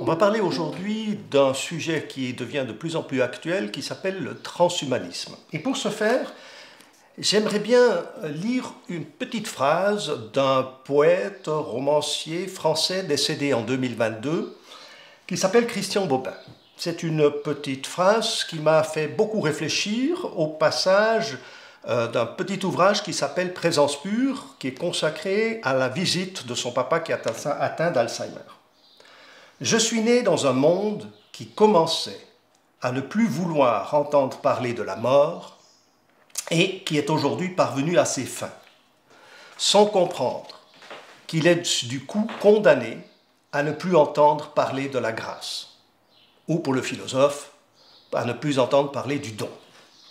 va parler aujourd'hui d'un sujet qui devient de plus en plus actuel, qui s'appelle le transhumanisme. Et pour ce faire, j'aimerais bien lire une petite phrase d'un poète, romancier français décédé en 2022, qui s'appelle Christian Bobin. C'est une petite phrase qui m'a fait beaucoup réfléchir au passage d'un petit ouvrage qui s'appelle Présence pure, qui est consacré à la visite de son papa qui est atteint d'Alzheimer. Je suis né dans un monde qui commençait à ne plus vouloir entendre parler de la mort et qui est aujourd'hui parvenu à ses fins, sans comprendre qu'il est du coup condamné à ne plus entendre parler de la grâce, ou pour le philosophe, à ne plus entendre parler du don.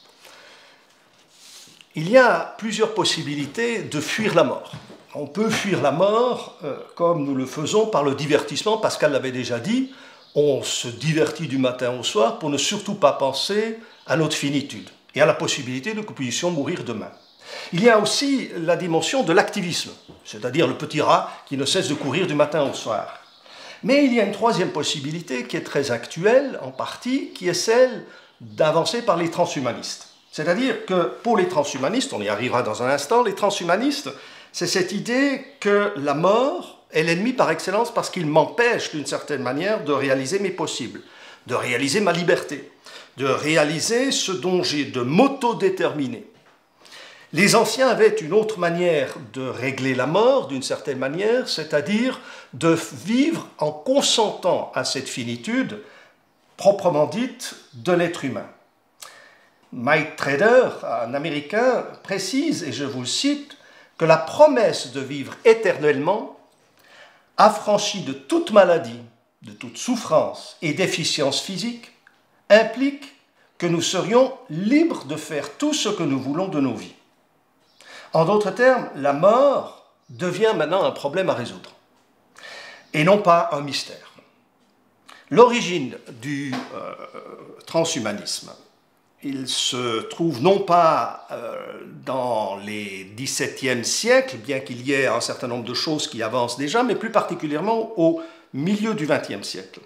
Il y a plusieurs possibilités de fuir la mort. On peut fuir la mort comme nous le faisons par le divertissement. Pascal l'avait déjà dit, on se divertit du matin au soir pour ne surtout pas penser à notre finitude et à la possibilité que nous puissions mourir demain. Il y a aussi la dimension de l'activisme, c'est-à-dire le petit rat qui ne cesse de courir du matin au soir. Mais il y a une troisième possibilité qui est très actuelle en partie, qui est celle d'avancer par les transhumanistes. C'est-à-dire que pour les transhumanistes, on y arrivera dans un instant, les transhumanistes, c'est cette idée que la mort est l'ennemi par excellence parce qu'il m'empêche d'une certaine manière de réaliser mes possibles, de réaliser ma liberté, de réaliser ce dont j'ai de m'autodéterminer. Les anciens avaient une autre manière de régler la mort, d'une certaine manière, c'est-à-dire de vivre en consentant à cette finitude proprement dite de l'être humain. Mike Trader, un Américain, précise, et je vous le cite, que la promesse de vivre éternellement, affranchie de toute maladie, de toute souffrance et déficience physique, implique que nous serions libres de faire tout ce que nous voulons de nos vies. En d'autres termes, la mort devient maintenant un problème à résoudre, et non pas un mystère. L'origine du transhumanisme, il se trouve non pas dans les XVIIe siècles, bien qu'il y ait un certain nombre de choses qui avancent déjà, mais plus particulièrement au milieu du XXe siècle.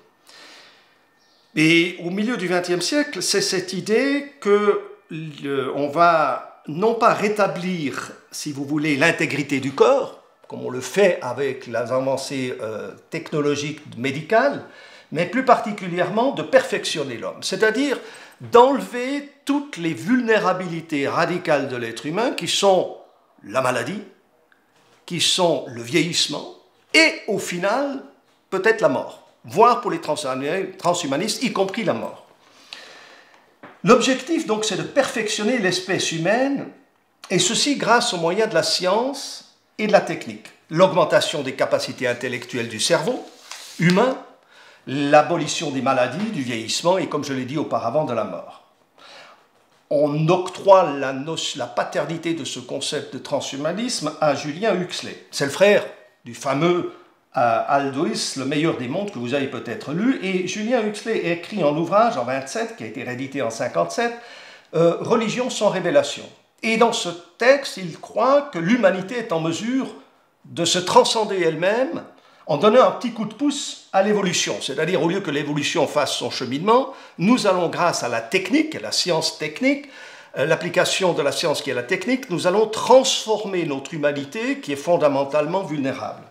Et au milieu du XXe siècle, c'est cette idée qu'on va non pas rétablir, si vous voulez, l'intégrité du corps, comme on le fait avec les avancées technologiques médicales, mais plus particulièrement de perfectionner l'homme, c'est-à-dire d'enlever toutes les vulnérabilités radicales de l'être humain qui sont la maladie, qui sont le vieillissement et au final peut-être la mort, voire pour les transhumanistes, y compris la mort. L'objectif donc c'est de perfectionner l'espèce humaine et ceci grâce aux moyens de la science et de la technique. L'augmentation des capacités intellectuelles du cerveau humain, l'abolition des maladies, du vieillissement et, comme je l'ai dit auparavant, de la mort. On octroie la paternité de ce concept de transhumanisme à Julien Huxley. C'est le frère du fameux Aldous, le meilleur des mondes, que vous avez peut-être lu. Et Julien Huxley a écrit un ouvrage en 1927, qui a été réédité en 1957, Religion sans révélation. Et dans ce texte, il croit que l'humanité est en mesure de se transcender elle-même en donnant un petit coup de pouce à l'évolution, c'est-à-dire au lieu que l'évolution fasse son cheminement, nous allons grâce à la technique, à la science technique, l'application de la science qui est la technique, nous allons transformer notre humanité qui est fondamentalement vulnérable.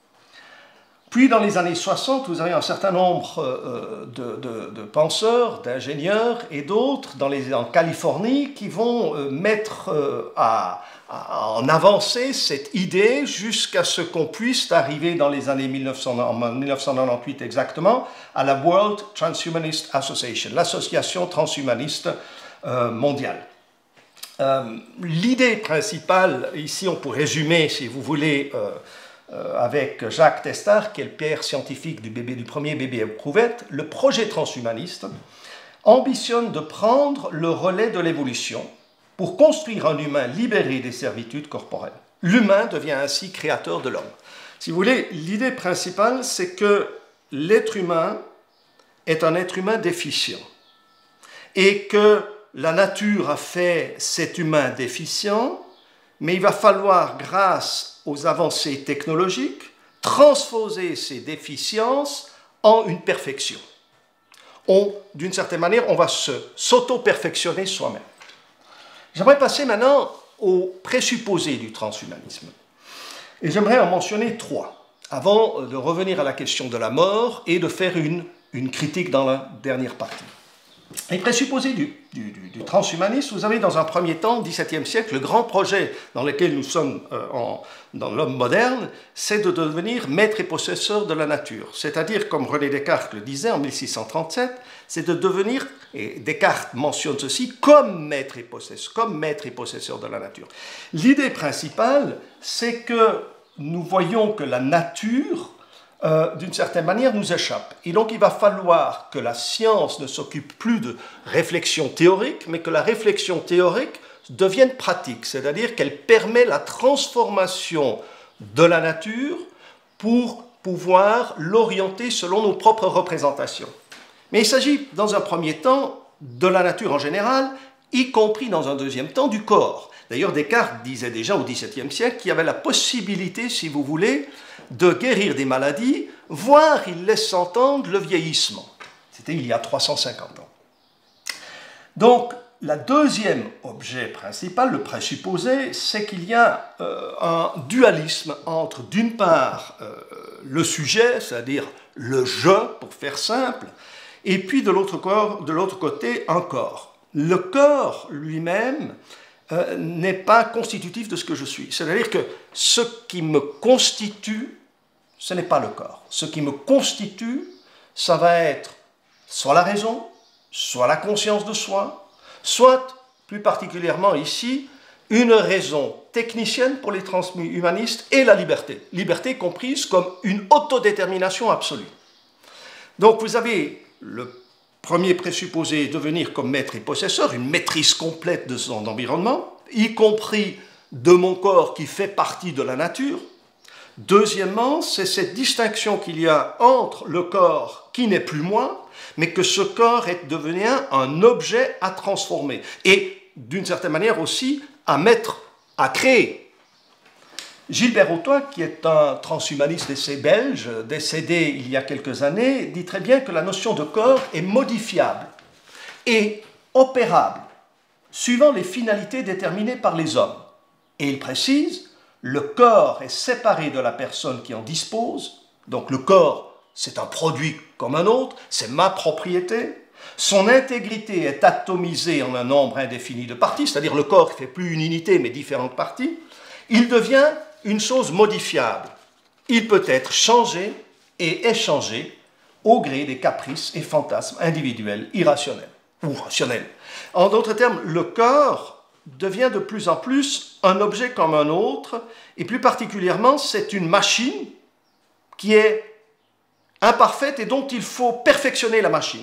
Puis dans les années 60, vous avez un certain nombre de penseurs, d'ingénieurs et d'autres en Californie qui vont mettre en avancée cette idée jusqu'à ce qu'on puisse arriver dans les années 1998 exactement à la World Transhumanist Association, l'association transhumaniste mondiale. L'idée principale, ici on peut résumer si vous voulez avec Jacques Testard, qui est le père scientifique du premier bébé éprouvette, le projet transhumaniste ambitionne de prendre le relais de l'évolution pour construire un humain libéré des servitudes corporelles. L'humain devient ainsi créateur de l'homme. Si vous voulez, l'idée principale, c'est que l'être humain est un être humain déficient et que la nature a fait cet humain déficient, mais il va falloir, grâce aux avancées technologiques, transposer ces déficiences en une perfection. D'une certaine manière, on va s'auto-perfectionner soi-même. J'aimerais passer maintenant aux présupposés du transhumanisme. Et j'aimerais en mentionner 3, avant de revenir à la question de la mort et de faire une critique dans la dernière partie. Les présupposés du transhumanisme, vous avez dans un premier temps, au XVIIe siècle, le grand projet dans lequel nous sommes dans l'homme moderne, c'est de devenir maître et possesseur de la nature. C'est-à-dire, comme René Descartes le disait en 1637, c'est de devenir, et Descartes mentionne ceci, comme maître et possesseur de la nature. L'idée principale, c'est que nous voyons que la nature, d'une certaine manière, nous échappe. Et donc, il va falloir que la science ne s'occupe plus de réflexion théorique, mais que la réflexion théorique devienne pratique, c'est-à-dire qu'elle permet la transformation de la nature pour pouvoir l'orienter selon nos propres représentations. Mais il s'agit, dans un premier temps, de la nature en général, y compris dans un deuxième temps, du corps. D'ailleurs, Descartes disait déjà au XVIIe siècle qu'il y avait la possibilité, si vous voulez, de guérir des maladies, voire il laisse entendre le vieillissement. C'était il y a 350 ans. Donc, le deuxième objet principal, le présupposé, c'est qu'il y a un dualisme entre, d'une part, le sujet, c'est-à-dire le je, pour faire simple, et puis de l'autre côté, un corps. Le corps lui-même n'est pas constitutif de ce que je suis. C'est-à-dire que ce qui me constitue, ce n'est pas le corps. Ce qui me constitue, ça va être soit la raison, soit la conscience de soi, soit, plus particulièrement ici, une raison technicienne pour les transhumanistes et la liberté. Liberté comprise comme une autodétermination absolue. Donc vous avez le premier présupposé, devenir comme maître et possesseur, une maîtrise complète de son environnement, y compris de mon corps qui fait partie de la nature. Deuxièmement, c'est cette distinction qu'il y a entre le corps qui n'est plus moi, mais que ce corps est devenu un objet à transformer et, d'une certaine manière aussi, à créer. Gilbert Autois, qui est un transhumaniste d'essai belge, décédé il y a quelques années, dit très bien que la notion de corps est modifiable et opérable, suivant les finalités déterminées par les hommes. Et il précise, le corps est séparé de la personne qui en dispose, donc le corps, c'est un produit comme un autre, c'est ma propriété. Son intégrité est atomisée en un nombre indéfini de parties, c'est-à-dire le corps ne fait plus une unité mais différentes parties. Il devient une chose modifiable. Il peut être changé et échangé au gré des caprices et fantasmes individuels, irrationnels ou rationnels. En d'autres termes, le corps devient de plus en plus un objet comme un autre, et plus particulièrement, c'est une machine qui est imparfaite et dont il faut perfectionner la machine.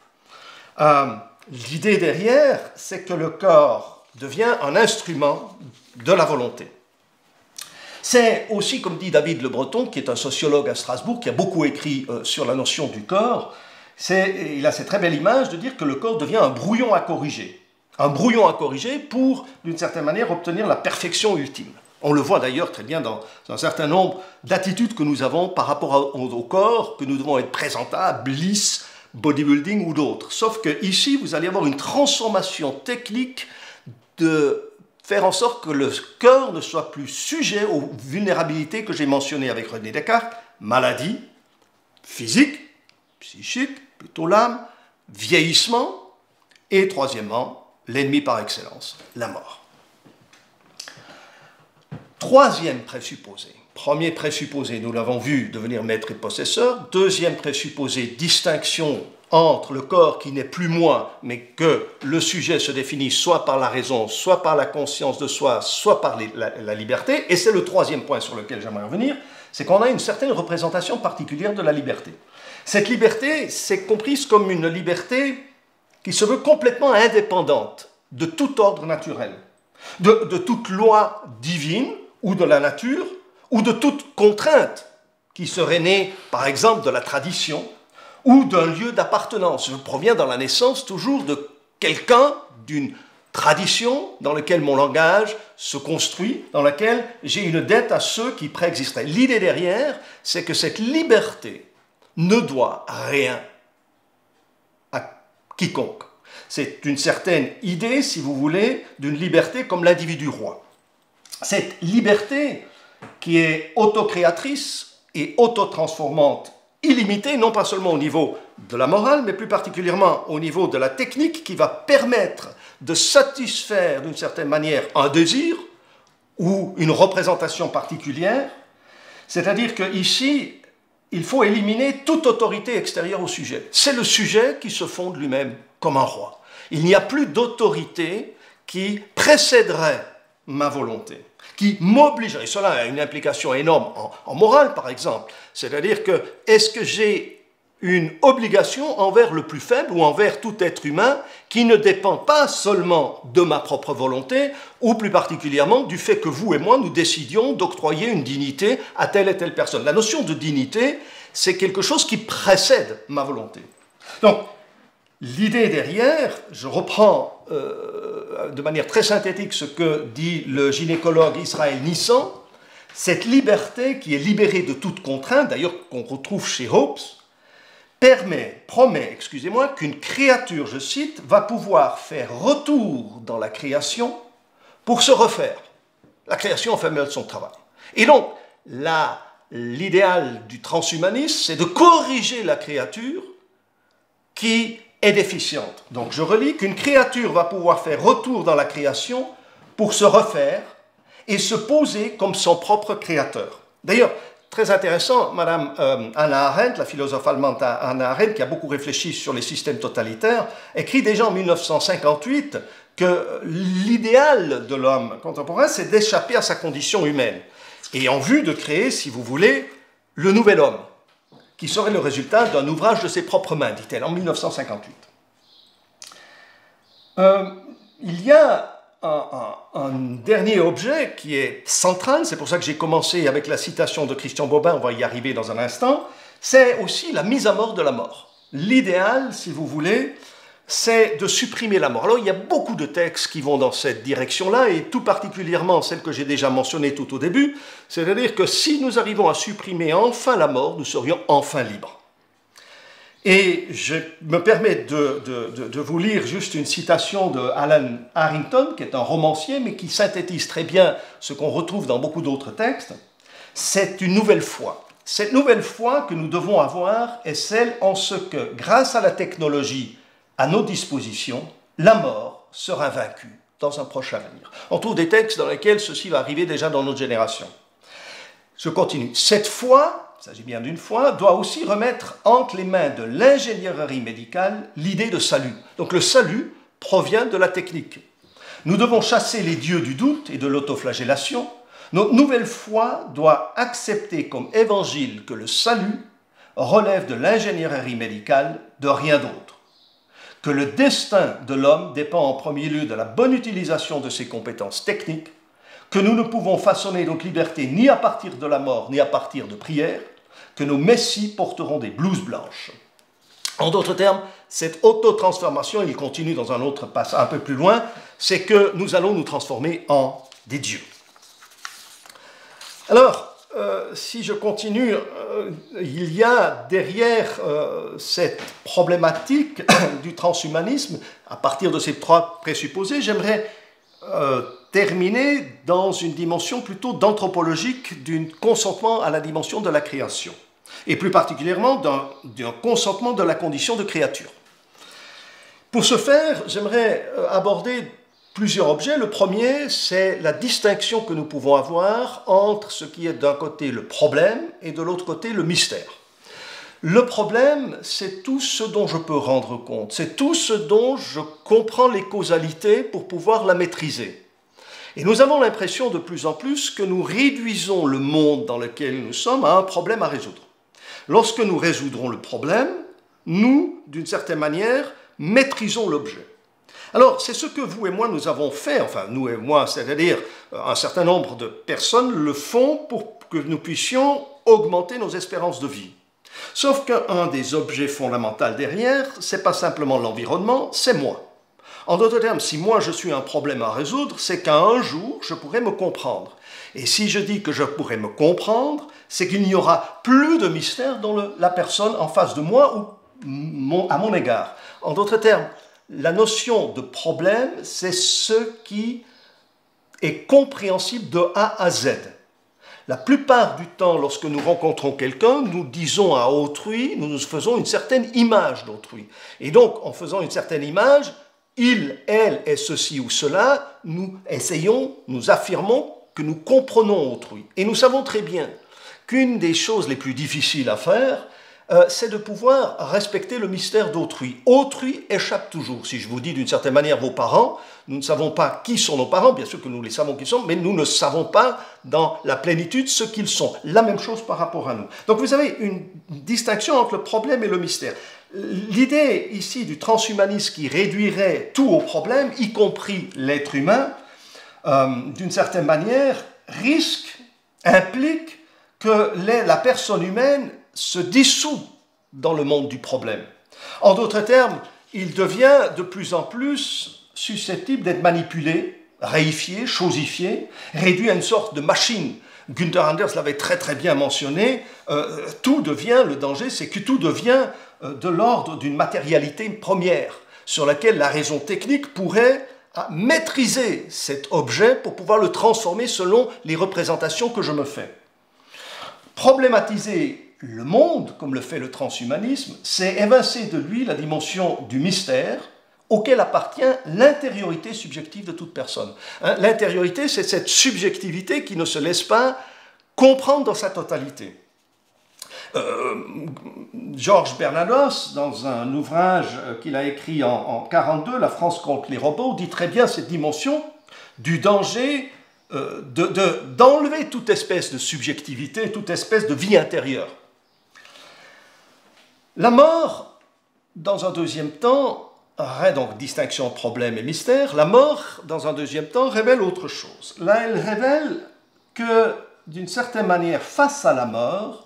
L'idée derrière, c'est que le corps devient un instrument de la volonté. C'est aussi, comme dit David Le Breton, qui est un sociologue à Strasbourg, qui a beaucoup écrit sur la notion du corps, il a cette très belle image de dire que le corps devient un brouillon à corriger. Un brouillon à corriger pour, d'une certaine manière, obtenir la perfection ultime. On le voit d'ailleurs très bien dans un certain nombre d'attitudes que nous avons par rapport au corps, que nous devons être présentables, lisses, bodybuilding ou d'autres. Sauf que ici, vous allez avoir une transformation technique de faire en sorte que le corps ne soit plus sujet aux vulnérabilités que j'ai mentionnées avec René Descartes, maladie, physique, psychique, plutôt l'âme, vieillissement, et troisièmement, l'ennemi par excellence, la mort. Troisième présupposé. Premier présupposé, nous l'avons vu, devenir maître et possesseur. Deuxième présupposé, distinction entre le corps qui n'est plus moi, mais que le sujet se définit soit par la raison, soit par la conscience de soi, soit par la liberté. Et c'est le troisième point sur lequel j'aimerais revenir, c'est qu'on a une certaine représentation particulière de la liberté. Cette liberté, c'est comprise comme une liberté qui se veut complètement indépendante de tout ordre naturel, de toute loi divine ou de la nature, ou de toute contrainte qui serait née, par exemple, de la tradition ou d'un lieu d'appartenance. Je proviens dans la naissance toujours de quelqu'un, d'une tradition dans laquelle mon langage se construit, dans laquelle j'ai une dette à ceux qui préexistaient. L'idée derrière, c'est que cette liberté ne doit rien à quiconque. C'est une certaine idée, si vous voulez, d'une liberté comme l'individu roi. Cette liberté qui est autocréatrice et autotransformante, illimitée, non pas seulement au niveau de la morale, mais plus particulièrement au niveau de la technique, qui va permettre de satisfaire d'une certaine manière un désir ou une représentation particulière. C'est-à-dire qu'ici, il faut éliminer toute autorité extérieure au sujet. C'est le sujet qui se fonde lui-même comme un roi. Il n'y a plus d'autorité qui précéderait ma volonté, qui m'obligerait. Et cela a une implication énorme en morale, par exemple. C'est-à-dire que, est-ce que j'ai une obligation envers le plus faible ou envers tout être humain qui ne dépend pas seulement de ma propre volonté ou plus particulièrement du fait que vous et moi nous décidions d'octroyer une dignité à telle et telle personne. La notion de dignité, c'est quelque chose qui précède ma volonté. Donc, l'idée derrière, je reprends de manière très synthétique ce que dit le gynécologue Israël Nissan, cette liberté qui est libérée de toute contrainte, d'ailleurs qu'on retrouve chez Hobbes, promet, qu'une créature, je cite, va pouvoir faire retour dans la création pour se refaire. La création fait mal son travail. Et donc, l'idéal du transhumanisme, c'est de corriger la créature qui est déficiente. Donc, je relis qu'une créature va pouvoir faire retour dans la création pour se refaire et se poser comme son propre créateur. D'ailleurs, très intéressant, Madame Hannah Arendt, la philosophe allemande Hannah Arendt, qui a beaucoup réfléchi sur les systèmes totalitaires, écrit déjà en 1958 que l'idéal de l'homme contemporain, c'est d'échapper à sa condition humaine, et en vue de créer, si vous voulez, le nouvel homme, qui serait le résultat d'un ouvrage de ses propres mains, dit-elle, en 1958. Il y a un dernier objet qui est central, c'est pour ça que j'ai commencé avec la citation de Christian Bobin, on va y arriver dans un instant, c'est aussi la mise à mort de la mort. L'idéal, si vous voulez, c'est de supprimer la mort. Alors il y a beaucoup de textes qui vont dans cette direction-là, et tout particulièrement celle que j'ai déjà mentionnée tout au début, c'est-à-dire que si nous arrivons à supprimer enfin la mort, nous serions enfin libres. Et je me permets de vous lire juste une citation de Alan Harrington, qui est un romancier, mais qui synthétise très bien ce qu'on retrouve dans beaucoup d'autres textes. C'est une nouvelle foi. Cette nouvelle foi que nous devons avoir est celle en ce que, grâce à la technologie à nos dispositions, la mort sera vaincue dans un proche avenir. On trouve des textes dans lesquels ceci va arriver déjà dans notre génération. Je continue. Cette foi, il s'agit bien d'une foi, doit aussi remettre entre les mains de l'ingénierie médicale l'idée de salut. Donc le salut provient de la technique. Nous devons chasser les dieux du doute et de l'autoflagellation. Notre nouvelle foi doit accepter comme évangile que le salut relève de l'ingénierie médicale, de rien d'autre. Que le destin de l'homme dépend en premier lieu de la bonne utilisation de ses compétences techniques, que nous ne pouvons façonner notre liberté ni à partir de la mort, ni à partir de prières, que nos messies porteront des blouses blanches. En d'autres termes, cette autotransformation, il continue dans un autre passage un peu plus loin, c'est que nous allons nous transformer en des dieux. Alors, si je continue, il y a derrière cette problématique du transhumanisme, à partir de ces trois présupposés, j'aimerais terminer dans une dimension plutôt d'anthropologique d'un consentement à la dimension de la création, et plus particulièrement d'un consentement de la condition de créature. Pour ce faire, j'aimerais aborder plusieurs objets. Le premier, c'est la distinction que nous pouvons avoir entre ce qui est d'un côté le problème et de l'autre côté le mystère. Le problème, c'est tout ce dont je peux rendre compte, c'est tout ce dont je comprends les causalités pour pouvoir la maîtriser. Et nous avons l'impression de plus en plus que nous réduisons le monde dans lequel nous sommes à un problème à résoudre. Lorsque nous résoudrons le problème, nous, d'une certaine manière, maîtrisons l'objet. Alors, c'est ce que vous et moi nous avons fait, enfin nous et moi, c'est-à-dire un certain nombre de personnes le font pour que nous puissions augmenter nos espérances de vie. Sauf qu'un des objets fondamentaux derrière, c'est pas simplement l'environnement, c'est moi. En d'autres termes, si moi je suis un problème à résoudre, c'est qu'un jour je pourrais me comprendre. Et si je dis que je pourrais me comprendre, c'est qu'il n'y aura plus de mystère dans la personne en face de moi ou à mon égard. En d'autres termes, la notion de problème, c'est ce qui est compréhensible de A à Z. La plupart du temps, lorsque nous rencontrons quelqu'un, nous disons à autrui, nous nous faisons une certaine image d'autrui. Et donc, en faisant une certaine image, il, elle est ceci ou cela, nous essayons, nous affirmons que nous comprenons autrui. Et nous savons très bien qu'une des choses les plus difficiles à faire, c'est de pouvoir respecter le mystère d'autrui. Autrui échappe toujours. Si je vous dis d'une certaine manière vos parents, nous ne savons pas qui sont nos parents, bien sûr que nous les savons qui sont, mais nous ne savons pas dans la plénitude ce qu'ils sont. La même chose par rapport à nous. Donc vous avez une distinction entre le problème et le mystère. L'idée ici du transhumanisme qui réduirait tout au problème, y compris l'être humain, d'une certaine manière, implique que la personne humaine se dissout dans le monde du problème. En d'autres termes, il devient de plus en plus susceptible d'être manipulé, réifié, chosifié, réduit à une sorte de machine. Günther Anders l'avait très très bien mentionné, le danger c'est que tout devient de l'ordre d'une matérialité première, sur laquelle la raison technique pourrait maîtriser cet objet pour pouvoir le transformer selon les représentations que je me fais. Problématiser le monde, comme le fait le transhumanisme, c'est évincer de lui la dimension du mystère auquel appartient l'intériorité subjective de toute personne. L'intériorité, c'est cette subjectivité qui ne se laisse pas comprendre dans sa totalité. Georges Bernanos, dans un ouvrage qu'il a écrit en 1942, La France contre les robots, dit très bien cette dimension du danger d'enlever toute espèce de subjectivité, toute espèce de vie intérieure. La mort, dans un deuxième temps, donc distinction problème et mystère, la mort, dans un deuxième temps, révèle autre chose. Là, elle révèle que, d'une certaine manière, face à la mort,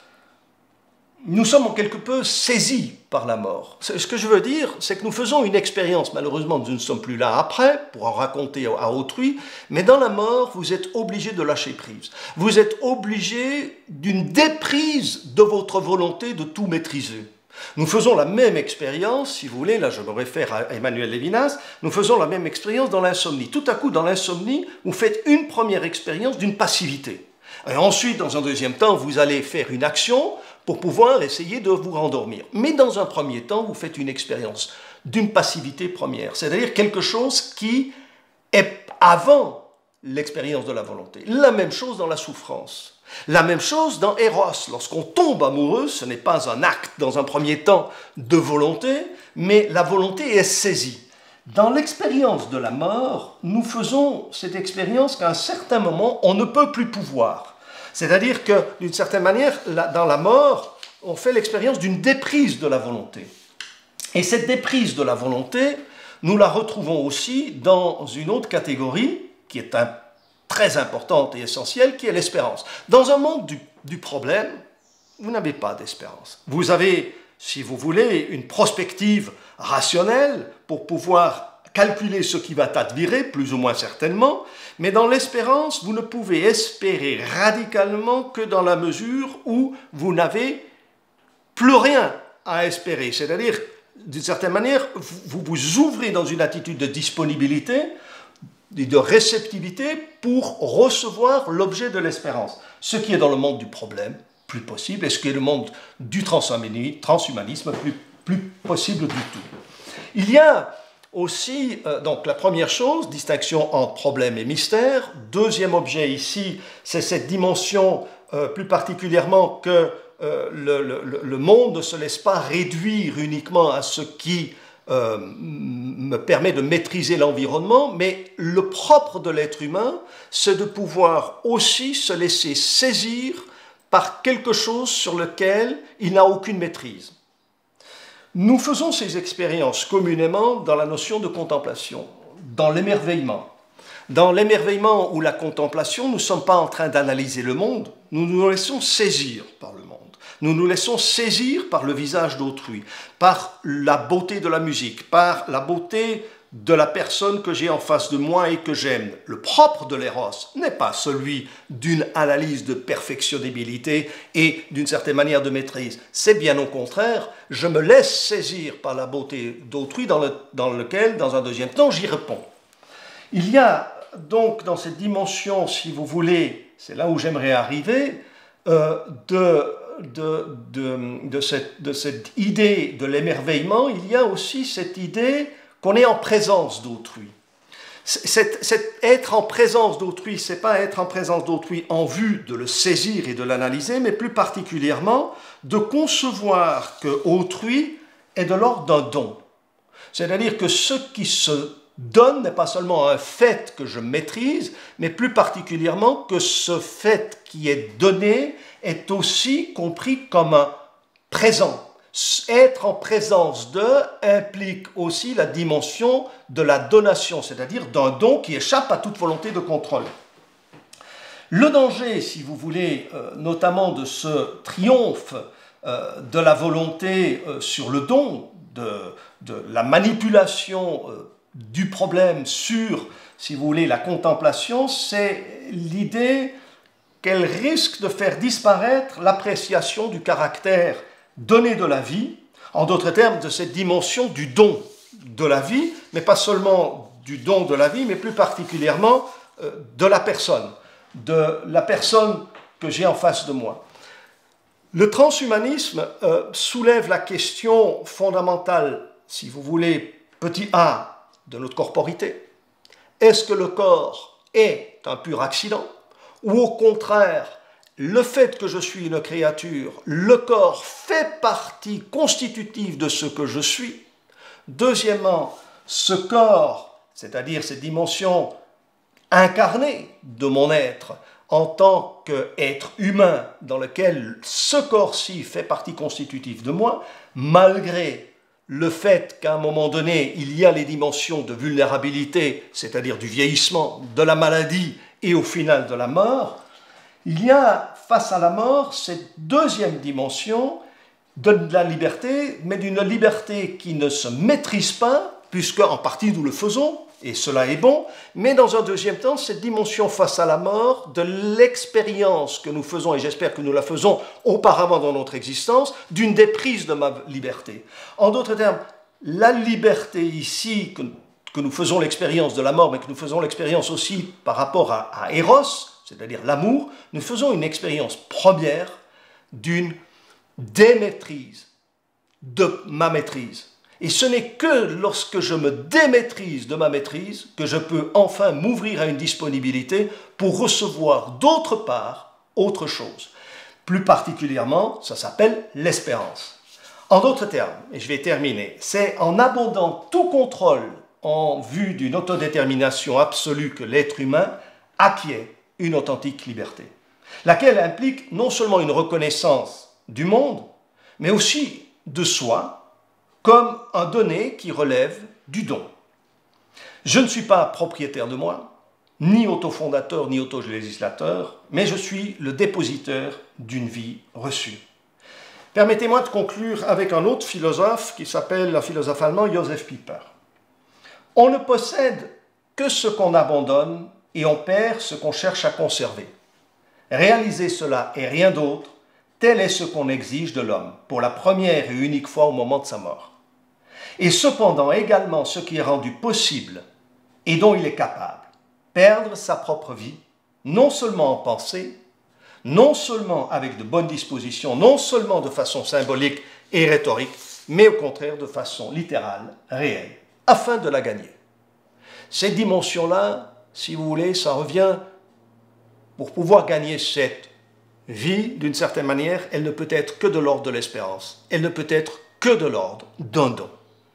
nous sommes quelque peu saisis par la mort. Ce que je veux dire, c'est que nous faisons une expérience, malheureusement nous ne sommes plus là après, pour en raconter à autrui, mais dans la mort, vous êtes obligé de lâcher prise. Vous êtes obligé d'une déprise de votre volonté de tout maîtriser. Nous faisons la même expérience, si vous voulez, là je me réfère à Emmanuel Levinas, nous faisons la même expérience dans l'insomnie. Tout à coup, dans l'insomnie, vous faites une première expérience d'une passivité. Et ensuite, dans un deuxième temps, vous allez faire une action pour pouvoir essayer de vous rendormir. Mais dans un premier temps, vous faites une expérience d'une passivité première, c'est-à-dire quelque chose qui est avant l'expérience de la volonté. La même chose dans la souffrance. La même chose dans Eros. Lorsqu'on tombe amoureux, ce n'est pas un acte, dans un premier temps, de volonté, mais la volonté est saisie. Dans l'expérience de la mort, nous faisons cette expérience qu'à un certain moment, on ne peut plus pouvoir. C'est-à-dire que, d'une certaine manière, dans la mort, on fait l'expérience d'une déprise de la volonté. Et cette déprise de la volonté, nous la retrouvons aussi dans une autre catégorie, qui est très importante et essentielle, qui est l'espérance. Dans un monde du problème, vous n'avez pas d'espérance. Vous avez, si vous voulez, une prospective rationnelle pour pouvoir calculer ce qui va advirer, plus ou moins certainement, mais dans l'espérance, vous ne pouvez espérer radicalement que dans la mesure où vous n'avez plus rien à espérer. C'est-à-dire, d'une certaine manière, vous vous ouvrez dans une attitude de disponibilité, de réceptivité pour recevoir l'objet de l'espérance. Ce qui est dans le monde du problème, plus possible, et ce qui est le monde du transhumanisme, plus possible du tout. Il y a aussi, donc la première chose, distinction entre problème et mystère. Deuxième objet ici, c'est cette dimension plus particulièrement que le monde ne se laisse pas réduire uniquement à ce qui me permet de maîtriser l'environnement, mais le propre de l'être humain, c'est de pouvoir aussi se laisser saisir par quelque chose sur lequel il n'a aucune maîtrise. Nous faisons ces expériences communément dans la notion de contemplation, dans l'émerveillement. Dans l'émerveillement ou la contemplation, nous ne sommes pas en train d'analyser le monde, nous nous laissons saisir par le monde. Nous nous laissons saisir par le visage d'autrui, par la beauté de la musique, par la beauté de la personne que j'ai en face de moi et que j'aime. Le propre de l'éros n'est pas celui d'une analyse de perfectionnabilité et d'une certaine manière de maîtrise. C'est bien au contraire, je me laisse saisir par la beauté d'autrui dans lequel, dans un deuxième temps, j'y réponds. Il y a donc dans cette dimension, si vous voulez, c'est là où j'aimerais arriver, de cette idée de l'émerveillement, il y a aussi cette idée qu'on est en présence d'autrui. Être en présence d'autrui, ce n'est pas être en présence d'autrui en vue de le saisir et de l'analyser, mais plus particulièrement de concevoir que autrui est de l'ordre d'un don. C'est-à-dire que ce qui se donne n'est pas seulement un fait que je maîtrise, mais plus particulièrement que ce fait qui est donné est aussi compris comme un présent. Être en présence de implique aussi la dimension de la donation, c'est-à-dire d'un don qui échappe à toute volonté de contrôle. Le danger, si vous voulez, notamment de ce triomphe de la volonté sur le don, de la manipulation du problème sur, si vous voulez, la contemplation, c'est l'idée qu'elle risque de faire disparaître l'appréciation du caractère donné de la vie, en d'autres termes, de cette dimension du don de la vie, mais pas seulement du don de la vie, mais plus particulièrement de la personne que j'ai en face de moi. Le transhumanisme soulève la question fondamentale, si vous voulez, petit a, de notre corporité. Est-ce que le corps est un pur accident, ou au contraire, le fait que je suis une créature, le corps fait partie constitutive de ce que je suis. Deuxièmement, ce corps, c'est-à-dire cette dimension incarnée de mon être, en tant qu'être humain dans lequel ce corps-ci fait partie constitutive de moi, malgré le fait qu'à un moment donné, il y a les dimensions de vulnérabilité, c'est-à-dire du vieillissement, de la maladie et au final de la mort, il y a face à la mort cette deuxième dimension de la liberté, mais d'une liberté qui ne se maîtrise pas, puisque en partie nous le faisons, et cela est bon, mais dans un deuxième temps, cette dimension face à la mort de l'expérience que nous faisons, et j'espère que nous la faisons auparavant dans notre existence, d'une déprise de ma liberté. En d'autres termes, la liberté ici, que nous faisons l'expérience de la mort, mais que nous faisons l'expérience aussi par rapport à Eros, c'est-à-dire l'amour, nous faisons une expérience première d'une démaîtrise de ma maîtrise. Et ce n'est que lorsque je me démaîtrise de ma maîtrise que je peux enfin m'ouvrir à une disponibilité pour recevoir d'autre part autre chose. Plus particulièrement, ça s'appelle l'espérance. En d'autres termes, et je vais terminer, c'est en abandonnant tout contrôle en vue d'une autodétermination absolue que l'être humain acquiert une authentique liberté, laquelle implique non seulement une reconnaissance du monde, mais aussi de soi, comme un donné qui relève du don. Je ne suis pas propriétaire de moi, ni autofondateur, ni autolégislateur, mais je suis le dépositeur d'une vie reçue. Permettez-moi de conclure avec un autre philosophe qui s'appelle un philosophe allemand, Josef Pieper. On ne possède que ce qu'on abandonne et on perd ce qu'on cherche à conserver. Réaliser cela et rien d'autre, tel est ce qu'on exige de l'homme, pour la première et unique fois au moment de sa mort. Et cependant également ce qui est rendu possible et dont il est capable, perdre sa propre vie, non seulement en pensée, non seulement avec de bonnes dispositions, non seulement de façon symbolique et rhétorique, mais au contraire de façon littérale, réelle, afin de la gagner. Cette dimension-là, si vous voulez, ça revient, pour pouvoir gagner cette vie, d'une certaine manière, elle ne peut être que de l'ordre de l'espérance. Elle ne peut être que de l'ordre d'un don.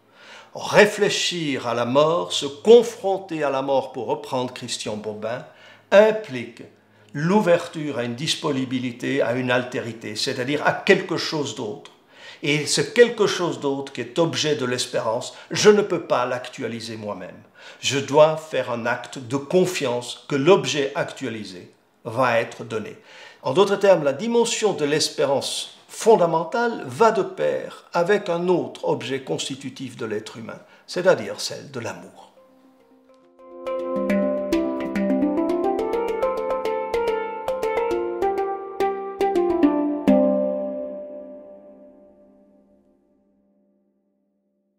Réfléchir à la mort, se confronter à la mort, pour reprendre Christian Bobin, implique l'ouverture à une disponibilité, à une altérité, c'est-à-dire à quelque chose d'autre. Et ce quelque chose d'autre qui est objet de l'espérance, je ne peux pas l'actualiser moi-même. Je dois faire un acte de confiance que l'objet actualisé va être donné. En d'autres termes, la dimension de l'espérance fondamentale va de pair avec un autre objet constitutif de l'être humain, c'est-à-dire celle de l'amour.